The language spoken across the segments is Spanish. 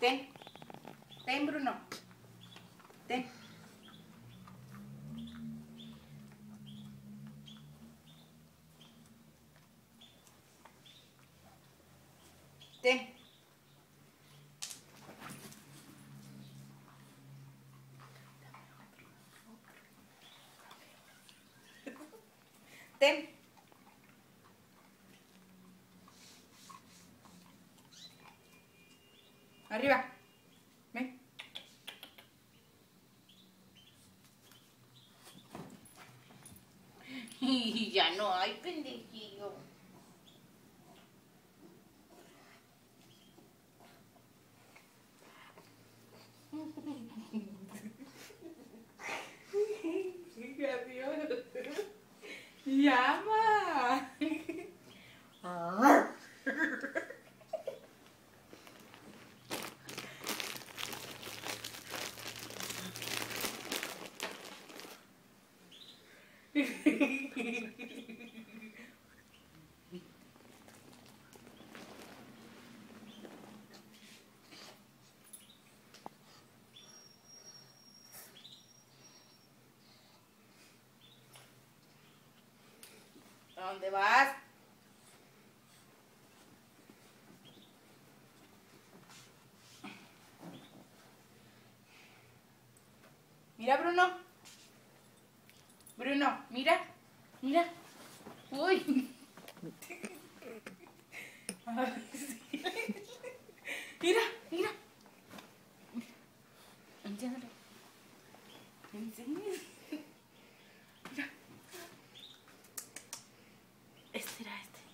Ten. Ten, Bruno. Ten. Ten. Ten. Arriba. Ven. Y ya no hay, pendejillo. Adiós. Llama. ¿A dónde vas? Mira, Bruno. Bruno, mira. Mira. Uy. Ay, sí. Mira, mira. Enséñale. Enséñale. Mira. Este era este.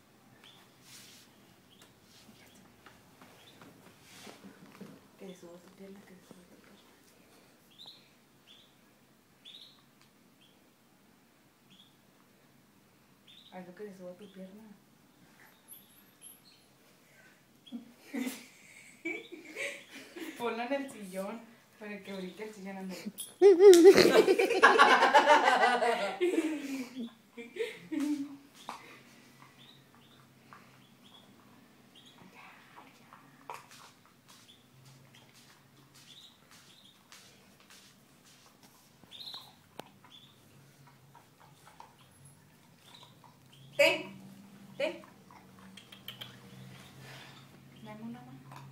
Que le suba tu pierna, que le suba tu pierna. Algo que le suba tu pierna. Ponlo en el sillón para que brinque el sillón. Ande. Ten, ten. Dame una mano.